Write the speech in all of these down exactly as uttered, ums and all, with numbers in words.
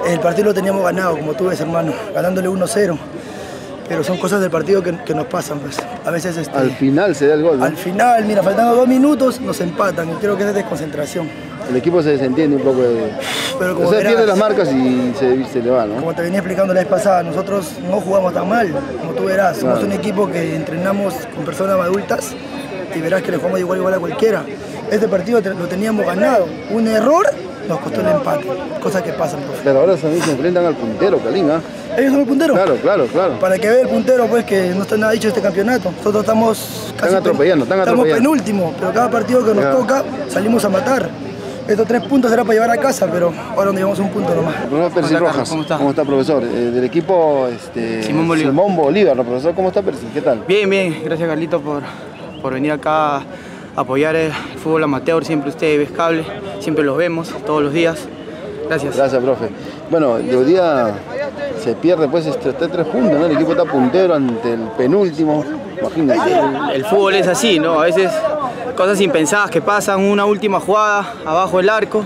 El partido lo teníamos ganado, como tú ves, hermano, ganándole uno cero. Pero son cosas del partido que, que nos pasan, pues. A veces este, al final se da el gol, ¿no? Al final, mira, faltando dos minutos nos empatan y creo que es desconcentración. El equipo se desentiende un poco de... Pero como o sea, verás, pierde las marcas y se, se le va, ¿no? Como te venía explicando la vez pasada, nosotros no jugamos tan mal, como tú verás. Somos claro. un equipo que entrenamos con personas adultas y verás que le jugamos igual igual a cualquiera. Este partido lo teníamos ganado. Un error nos costó el empate, cosas que pasan, profe. Pero ahora también se enfrentan al puntero, Calín, ¿ah? ¿eh? ¿Ellos son el puntero? Claro, claro, claro. Para que vea el puntero, pues, que no está nada dicho este campeonato. Nosotros estamos casi están atropellando, están estamos atropellando. penúltimo, pero cada partido que nos ya. toca salimos a matar. Estos tres puntos será para llevar a casa, pero ahora nos llevamos un punto nomás. Profesor Percy Rojas, ¿cómo está? ¿Cómo está, profesor? Eh, del equipo este, Simón Bolívar. Simón Bolívar, ¿no, profesor? ¿Cómo está, Percy? ¿Qué tal? Bien, bien. Gracias, Carlito, por, por venir acá a apoyar el fútbol amateur. Siempre ustedes ves cable, siempre los vemos todos los días. Gracias. Gracias, profe. Bueno, de hoy día se pierde pues este, este tres puntos, ¿no? El equipo está puntero ante el penúltimo. Imagínate. El, el fútbol es así, ¿no? A veces cosas impensadas que pasan, una última jugada abajo del arco.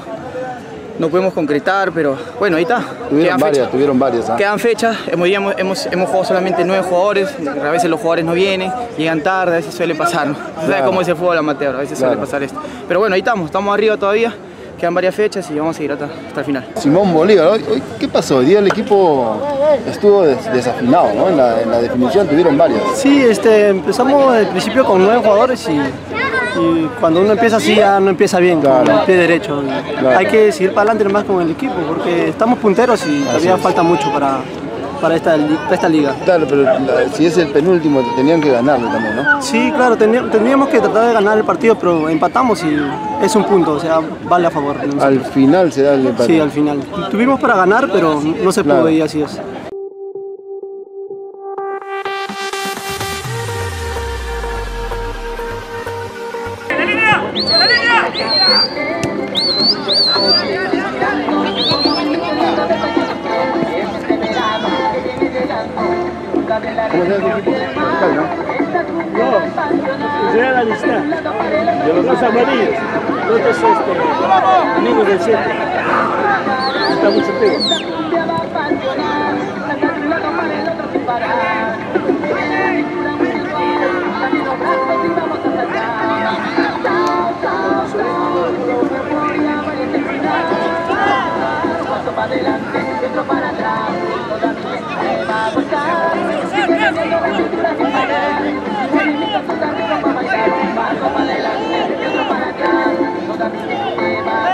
No podemos concretar, pero bueno, ahí está. Tuvieron Quedan varias, fechas. tuvieron varias. ¿eh? Quedan fechas, hemos, hemos, hemos jugado solamente nueve jugadores, a veces los jugadores no vienen, llegan tarde, a veces suele pasar, ¿no? Claro. ¿Sabes cómo es el fútbol amateur? A veces claro. suele pasar esto. Pero bueno, ahí estamos, estamos arriba todavía, quedan varias fechas y vamos a seguir hasta, hasta el final. Simón Bolívar, ¿hoy, hoy qué pasó? Hoy día el equipo estuvo des, desafinado, ¿no? En la, en la definición tuvieron varias. Sí, este, empezamos al principio con nueve jugadores y... Y cuando uno empieza así ya no empieza bien, claro. Con el pie derecho. Claro. Hay que seguir para adelante nomás con el equipo porque estamos punteros y así todavía es. falta mucho para, para, esta, para esta liga. Claro, pero la, si es el penúltimo tenían que ganarlo también, ¿no? Sí, claro, tendríamos que tratar de ganar el partido, pero empatamos y es un punto, o sea, vale a favor. Al final se da el empate. Sí, al final. Tuvimos para ganar, pero no se pudo y así es. ¿Cómo se llama tu equipo? Local, ¿no? No, Real Amistad. De los dos amarillos. Nosotros este, amigos del siete. Está mucho pego.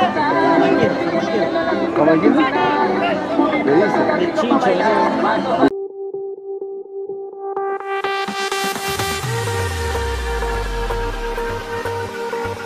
¿Cómo quién? ¿Qué dice?